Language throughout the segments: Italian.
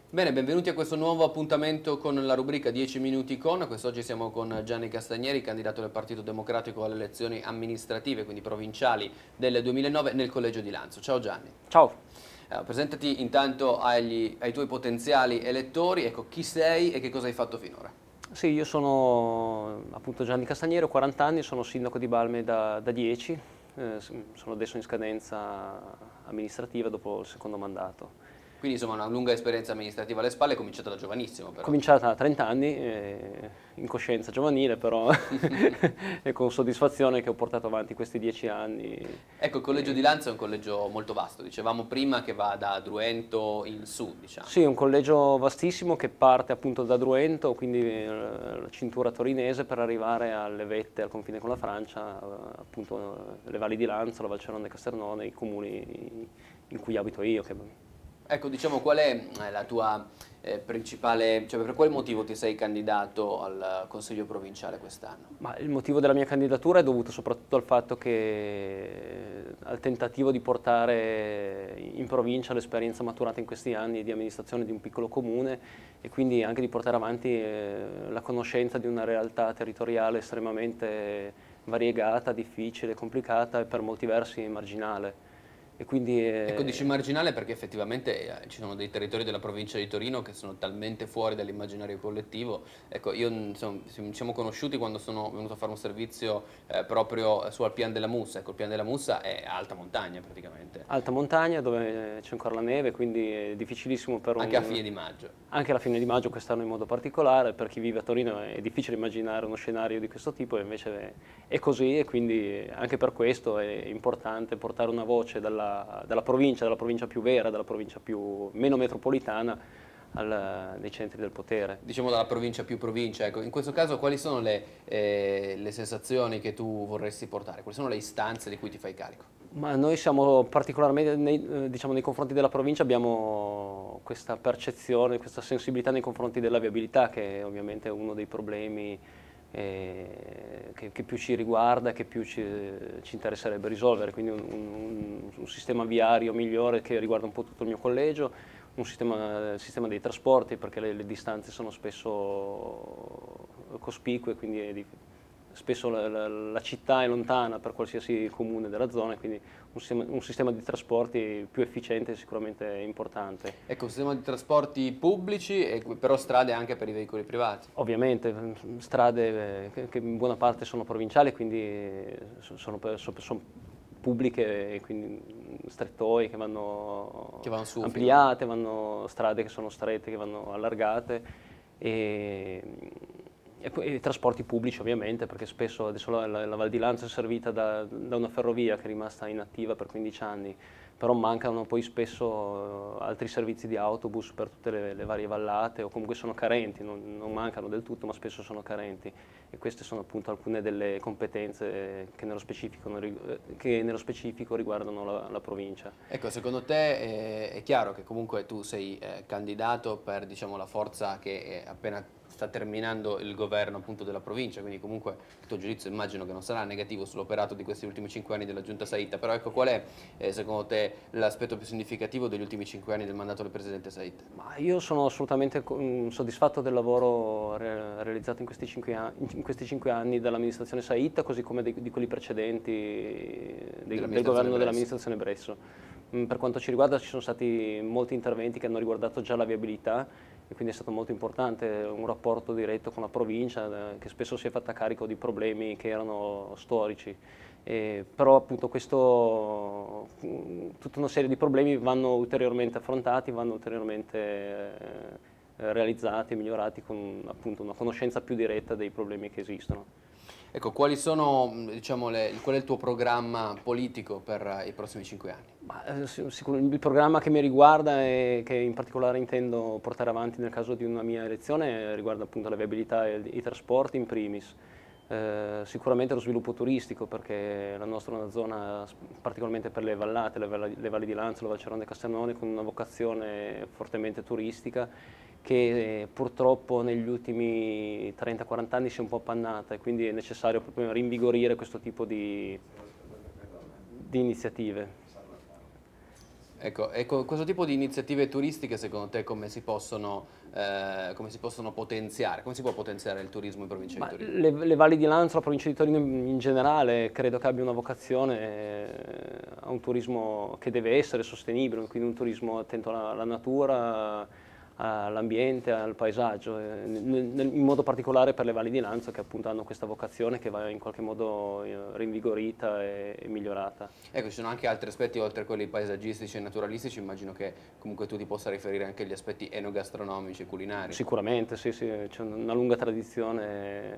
Bene, benvenuti a questo nuovo appuntamento con la rubrica 10 minuti con. Quest'oggi siamo con Gianni Castagneri, candidato del Partito Democratico alle elezioni amministrative, quindi provinciali del 2009 nel collegio di Lanzo. Ciao Gianni. Ciao, Presentati intanto ai tuoi potenziali elettori, ecco chi sei e che cosa hai fatto finora. sì, io sono appunto Gianni Castagnero, ho 40 anni, sono sindaco di Balme da 10, sono adesso in scadenza amministrativa dopo il secondo mandato. Quindi insomma una lunga esperienza amministrativa alle spalle, cominciata da giovanissimo Ho però. cominciato a 30 anni, in coscienza giovanile però, e con soddisfazione che ho portato avanti questi 10 anni. Ecco, il collegio di Lanzo è un collegio molto vasto, dicevamo prima che va da Druento in su, diciamo. Sì, è un collegio vastissimo che parte appunto da Druento, quindi la cintura torinese, per arrivare alle vette, al confine con la Francia, appunto le valli di Lanzo, la Val Cerone e Casternone, i comuni in cui abito io. Ecco, diciamo qual è la tua principale, cioè per quale motivo ti sei candidato al Consiglio provinciale quest'anno? Ma il motivo della mia candidatura è dovuto soprattutto al fatto che, al tentativo di portare in provincia l'esperienza maturata in questi anni di amministrazione di un piccolo comune e quindi anche di portare avanti la conoscenza di una realtà territoriale estremamente variegata, difficile, complicata e per molti versi marginale. E quindi, Ecco, dici marginale perché effettivamente ci sono dei territori della provincia di Torino che sono talmente fuori dall'immaginario collettivo. Ecco, io insomma, ci siamo conosciuti quando sono venuto a fare un servizio proprio su Alpian della Mussa. Ecco, il Pian della Mussa è alta montagna praticamente, alta montagna dove c'è ancora la neve, quindi è difficilissimo per anche a fine di maggio. anche alla fine di maggio quest'anno in modo particolare. Per chi vive a Torino è difficile immaginare uno scenario di questo tipo, e invece è così, e quindi anche per questo è importante portare una voce dalla provincia più vera, dalla provincia meno metropolitana, dei centri del potere. Diciamo dalla provincia più provincia, ecco, in questo caso quali sono le sensazioni che tu vorresti portare? Quali sono le istanze di cui ti fai carico? Ma noi siamo particolarmente, diciamo, nei confronti della provincia abbiamo questa percezione, questa sensibilità nei confronti della viabilità, che è ovviamente uno dei problemi che più ci riguarda e che più ci interesserebbe risolvere, quindi un sistema viario migliore che riguarda un po' tutto il mio collegio, il sistema dei trasporti, perché le distanze sono spesso cospicue, quindi spesso la città è lontana per qualsiasi comune della zona, quindi un sistema di trasporti più efficiente è sicuramente importante. Ecco, un sistema di trasporti pubblici, però strade anche per i veicoli privati. Ovviamente strade che in buona parte sono provinciali, quindi sono pubbliche, e quindi strettoie che vanno Su ampliate, strade che sono strette, che vanno allargate, e, e poi i trasporti pubblici ovviamente, perché spesso adesso la Val di Lanzo è servita da una ferrovia che è rimasta inattiva per 15 anni, però mancano poi spesso altri servizi di autobus per tutte le varie vallate, o comunque sono carenti, non mancano del tutto, ma spesso sono carenti, e queste sono appunto alcune delle competenze che nello specifico riguardano la provincia. Ecco, secondo te è chiaro che comunque tu sei candidato per, diciamo, la forza che è appena sta terminando il governo appunto della provincia, quindi comunque il tuo giudizio immagino che non sarà negativo sull'operato di questi ultimi 5 anni della Giunta Saitta, però ecco qual è secondo te l'aspetto più significativo degli ultimi 5 anni del mandato del Presidente Saitta? Ma io sono assolutamente soddisfatto del lavoro realizzato in questi 5 anni dall'amministrazione Saitta, così come di quelli precedenti del governo dell'amministrazione Bresso. Per quanto ci riguarda ci sono stati molti interventi che hanno riguardato già la viabilità, e quindi è stato molto importante un rapporto diretto con la provincia, che spesso si è fatta carico di problemi che erano storici. Però appunto tutta una serie di problemi vanno ulteriormente affrontati, vanno ulteriormente realizzati e migliorati con appunto una conoscenza più diretta dei problemi che esistono. Ecco, quali sono, diciamo, qual è il tuo programma politico per i prossimi 5 anni? Ma, il programma che mi riguarda e che in particolare intendo portare avanti nel caso di una mia elezione riguarda appunto la viabilità e i trasporti in primis. Sicuramente lo sviluppo turistico, perché la nostra è una zona particolarmente per le vallate, le valli di Lanzo, la Val Cerone e Casternone, con una vocazione fortemente turistica, che purtroppo negli ultimi 30-40 anni si è un po' appannata, e quindi è necessario proprio rinvigorire questo tipo di iniziative. Ecco, questo tipo di iniziative turistiche secondo te come si possono potenziare? Come si può potenziare il turismo in provincia di Torino? Le valli di Lanzo, la provincia di Torino in generale, credo che abbia una vocazione a un turismo che deve essere sostenibile, quindi un turismo attento alla natura, all'ambiente, al paesaggio, in modo particolare per le valli di Lanzo che appunto hanno questa vocazione che va in qualche modo rinvigorita e migliorata. Ecco, ci sono anche altri aspetti oltre a quelli paesaggistici e naturalistici, immagino che comunque tu ti possa riferire anche agli aspetti enogastronomici e culinari. Sicuramente, sì, c'è una lunga tradizione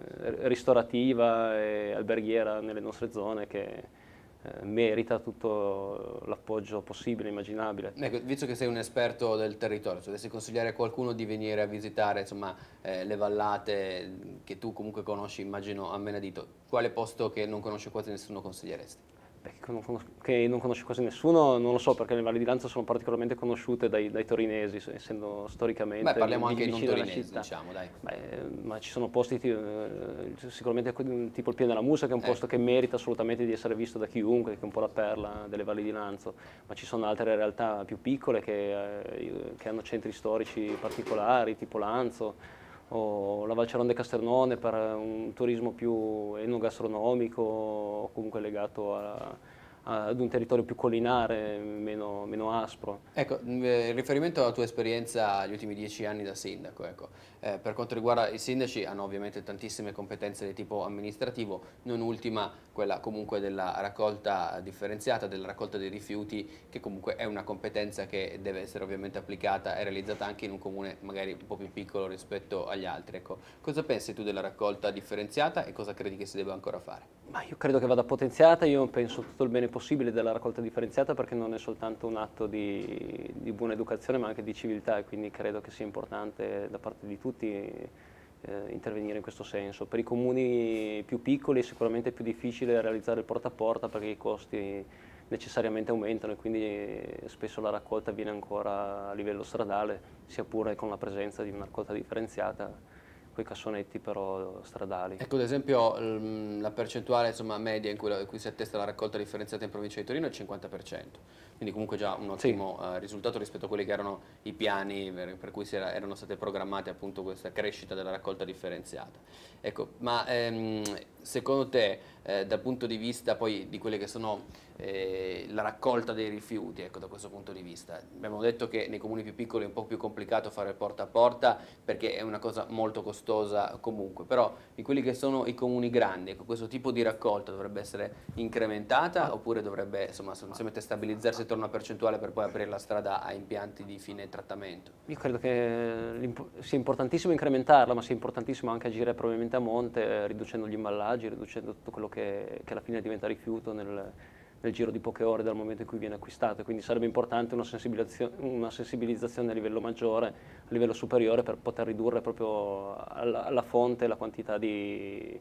ristorativa e alberghiera nelle nostre zone che merita tutto l'appoggio possibile, immaginabile. Ecco, visto che sei un esperto del territorio, se dovessi consigliare a qualcuno di venire a visitare insomma, le vallate che tu comunque conosci, immagino a menadito, quale posto che non conosce quasi nessuno consiglieresti? Beh, che non conosce quasi nessuno, non lo so, perché le valli di Lanzo sono particolarmente conosciute dai torinesi, essendo storicamente Beh, parliamo anche di non vicine alla torinesi, città. diciamo, dai. Beh, ma ci sono posti sicuramente tipo il Piano della Musa, che è un posto che merita assolutamente di essere visto da chiunque, che è un po' la perla delle valli di Lanzo, ma ci sono altre realtà più piccole che hanno centri storici particolari, tipo Lanzo, o la Valceron de Casternone per un turismo più enogastronomico o comunque legato ad un territorio più collinare, meno aspro. Ecco, in riferimento alla tua esperienza agli ultimi 10 anni da sindaco, ecco, per quanto riguarda i sindaci hanno ovviamente tantissime competenze di tipo amministrativo, non ultima quella comunque della raccolta differenziata, della raccolta dei rifiuti, che comunque è una competenza che deve essere ovviamente applicata e realizzata anche in un comune magari un po' più piccolo rispetto agli altri. Ecco, cosa pensi tu della raccolta differenziata e cosa credi che si debba ancora fare? Ma io credo che vada potenziata, io penso tutto il bene possibile della raccolta differenziata perché non è soltanto un atto di buona educazione ma anche di civiltà e quindi credo che sia importante da parte di tutti intervenire in questo senso. Per i comuni più piccoli è sicuramente più difficile realizzare il porta a porta perché i costi necessariamente aumentano e quindi spesso la raccolta avviene ancora a livello stradale, sia pure con la presenza di una raccolta differenziata, quei cassonetti però stradali. Ecco, ad esempio, la percentuale insomma, media in cui si attesta la raccolta differenziata in provincia di Torino è il 50%, quindi comunque già un ottimo risultato rispetto a quelli che erano i piani per cui erano state programmate appunto questa crescita della raccolta differenziata. Ecco, ma secondo te, dal punto di vista poi di quelle che sono la raccolta dei rifiuti, ecco, da questo punto di vista, abbiamo detto che nei comuni più piccoli è un po' più complicato fare porta a porta perché è una cosa molto costosa comunque, però in quelli che sono i comuni grandi, ecco, questo tipo di raccolta dovrebbe essere incrementata oppure dovrebbe insomma semplicemente stabilizzarsi attorno a una percentuale per poi aprire la strada a impianti di fine trattamento? Io credo che sia importantissimo incrementarla, ma sia importantissimo anche agire probabilmente a monte, riducendo gli imballaggi, riducendo tutto quello che alla fine diventa rifiuto nel giro di poche ore dal momento in cui viene acquistato, quindi sarebbe importante una sensibilizzazione a livello maggiore, a livello superiore per poter ridurre proprio alla fonte la quantità di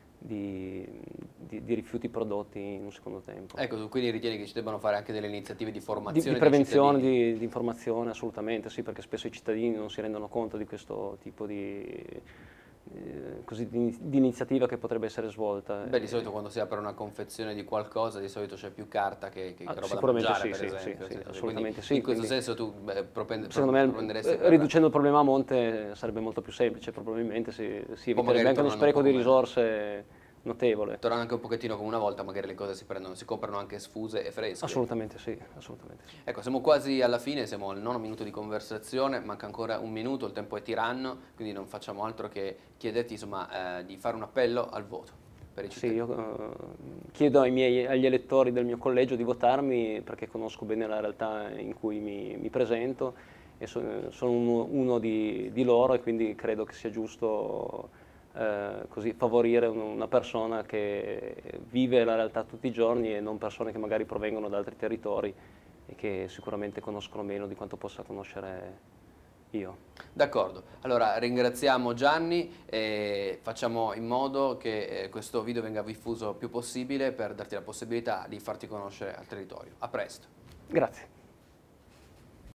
rifiuti prodotti in un secondo tempo. Ecco, tu quindi ritieni che ci debbano fare anche delle iniziative di formazione di prevenzione, di informazione, assolutamente sì, perché spesso i cittadini non si rendono conto di questo tipo di iniziativa che potrebbe essere svolta. Beh, di solito quando si apre una confezione di qualcosa, di solito c'è più carta che roba sicuramente da mangiare, sì, per esempio. sì, assolutamente sì. In questo senso tu secondo me riducendo il problema a monte sarebbe molto più semplice, probabilmente si eviterebbe anche uno spreco di risorse notevole. Tornando anche un pochettino come una volta, magari le cose si comprano anche sfuse e fresche. Assolutamente sì, assolutamente sì. Ecco, siamo quasi alla fine, siamo al 9° minuto di conversazione, manca ancora un minuto, il tempo è tiranno, quindi non facciamo altro che chiederti insomma, di fare un appello al voto per i cittadini. Sì, io chiedo agli elettori del mio collegio di votarmi perché conosco bene la realtà in cui mi presento e sono uno di loro e quindi credo che sia giusto così favorire una persona che vive la realtà tutti i giorni e non persone che magari provengono da altri territori e che sicuramente conoscono meno di quanto possa conoscere io. D'accordo, allora ringraziamo Gianni e facciamo in modo che questo video venga diffuso il più possibile per darti la possibilità di farti conoscere al territorio. A presto. Grazie.